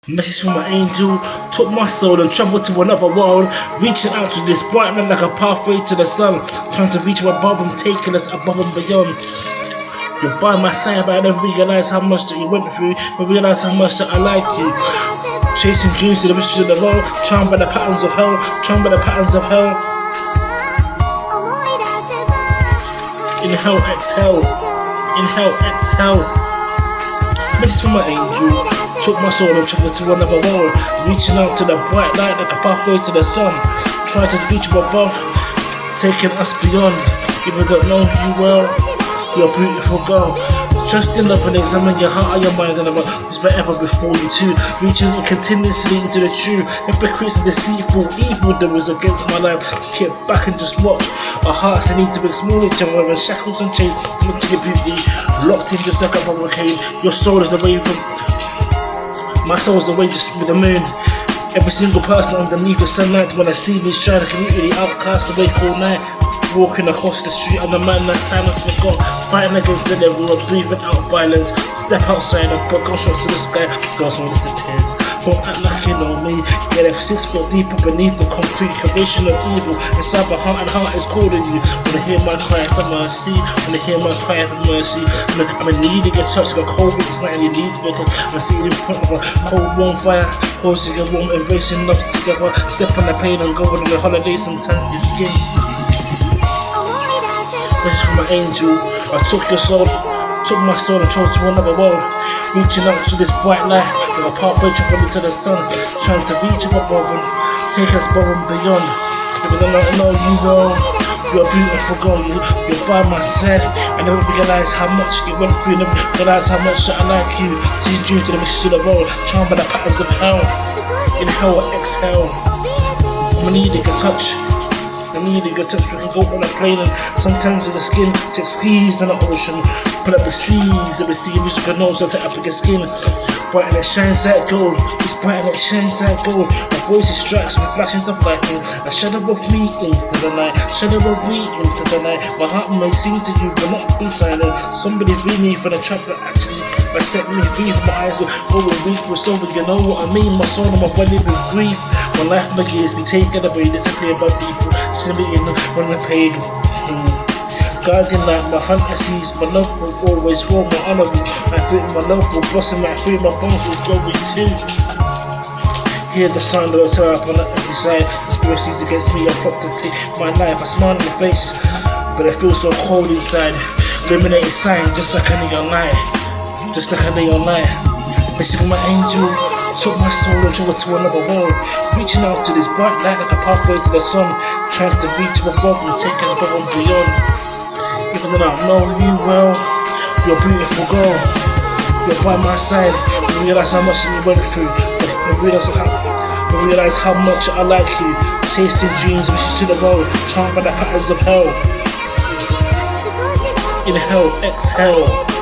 Message from my angel, took my soul and traveled to another world, reaching out to this bright light like a pathway to the sun, trying to reach above and taking us above and beyond. You're by my side, but I don't realize how much that you went through, but realize how much that I like you. Chasing dreams to the riches of the world, charmed by the patterns of hell, charmed by the patterns of hell. Inhale, exhale, inhale, exhale. Message from my angel, took my soul and traveled to another world, reaching out to the bright light like a pathway to the sun, trying to reach above, taking us beyond. People don't know you well, you're a beautiful girl. Trust in love and examine your heart and your mind, and it's forever before you too. Reaching continuously into the true. Hypocrites and deceitful evildoers against my life. Get back and just watch. Our hearts they need to explore each other, and shackles and chains look to your beauty. Locked in just like a hurricane. Your soul is away from my soul is away just with the moon. Every single person underneath the sunlight, when I see me shine, I can really outcast awake all night. Walking across the street, I'm the man that time has forgot. Fighting against the devil, breathing out violence. Step outside and put gunshots to the sky. Girls will disappears. Don't act like you know me. Get 6 foot deeper beneath the concrete creation of evil. Inside my heart, and heart is calling you. Wanna hear my cry for mercy? Wanna hear my cry for mercy? I'm needing a touch of a cold winter's night, and you need me. I'm sitting in front of a cold warm fire, holding a warm, embracing love together. Step on the pain and go on the holiday, sometimes your skin. Message from my angel, I took your soul, took my soul and traveled to another world, reaching out to this bright light like a pathway traveling to the sun, trying to reach above and take us above and beyond. Even though I know you well, you're a beautiful girl, you're by my side. I never realized how much you went through, never realized how much I like you. Teach dreams to the riches of the world, charmed by the patterns of hell. Inhale, exhale. I'm needing a touch. I need a good touch. We can go on a plane and sometimes with the skin take skis in the ocean. Put up the sleeves of the sea, musical notes that take up against skin. Bright and it shines like gold. It's bright and it shines like gold. My voice strikes with flashes of lightning. A shadow of me into the night. Shadow of me into the night. My heart may sing to you but not be silent. Somebody free me from the trap that actually set me free from my eyes. Over weak with sober, you know what I mean. My soul and my body with grief. When life my gears be taken away, disappear by people. When I paid guarding like my fantasies, my love will always roll, my honor will, I think my love will blossom like free, my bones will grow with too. Hear the sound of the terror on every side, conspiracies against me, I'm plot to take my life. I smile in the face, but I feel so cold inside. Illuminated sign, just like a neon light, just like a neon light. Message from my angel, took my soul and traveled to another world, reaching out to this bright light like a pathway to the sun, trying to reach above and take us above and beyond. Even though I know you well, you're a beautiful girl, you're by my side. I realize how much you went through, I realize how much I like you. Chasing dreams, wishes to the world, charmed by the patterns of hell. Inhale, exhale.